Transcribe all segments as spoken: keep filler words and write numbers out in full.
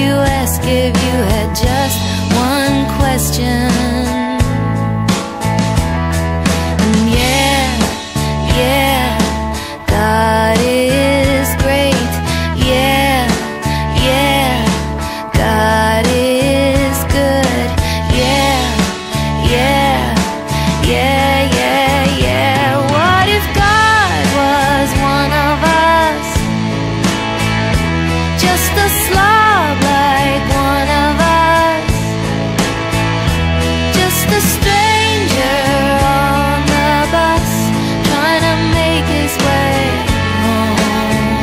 you ask if you had just one question? And yeah, yeah, God is great. Yeah, yeah, God is good. Yeah, yeah, yeah, yeah, yeah. What if God was one of us? Just a slob like one of us, just a stranger on the bus, trying to make his way home.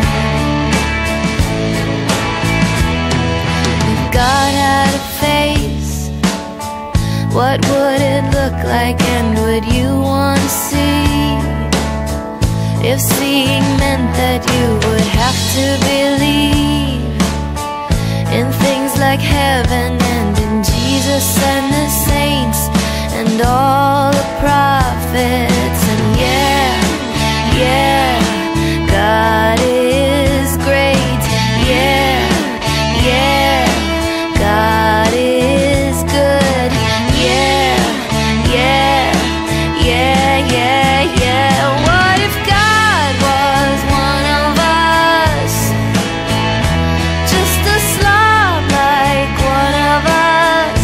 If God had a face, what would it look like, and would you want to see? If seeing meant that you would have to believe in things like heaven and in Jesus and the saints and all the prophets. And yeah, yeah, God is great. Yeah, yeah, God is good. Yeah, yeah, yeah, yeah, yeah. What if God was one of us? Just a slob like one of us,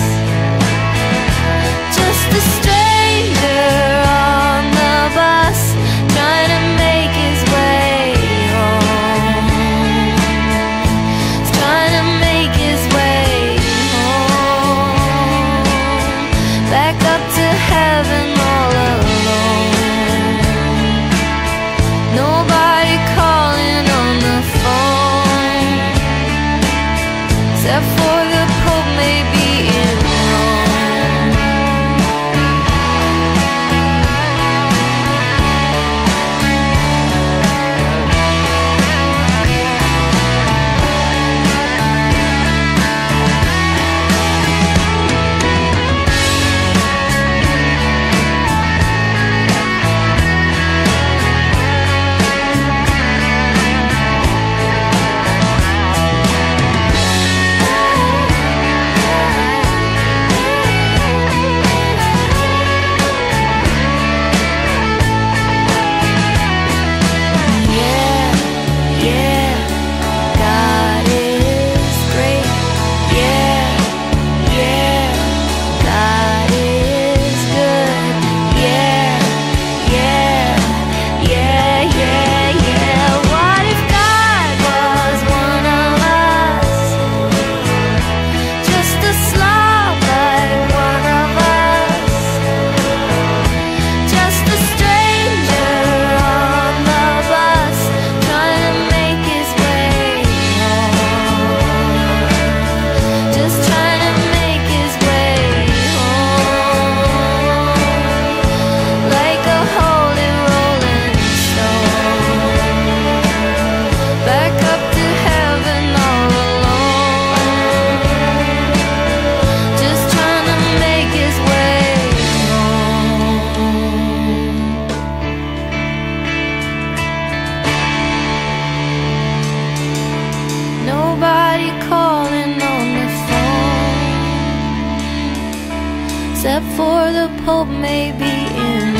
just a stranger on the bus, trying to make his way home. He's trying to make his way home, back up to heaven all alone. Nobody calling on the phone, except for the Pope maybe in Rome. Yeah, yeah, God is great. Yeah, yeah, God is good. Yeah, yeah, yeah, yeah, yeah. What if God was one of us? Just a slob like one of us, just a stranger on the bus, trying to make his way home, just trying to make his way home, like a holy rolling stone, back up to heaven all alone, just trying to make his way home. Nobody calling on the phone, except for the Pope maybe in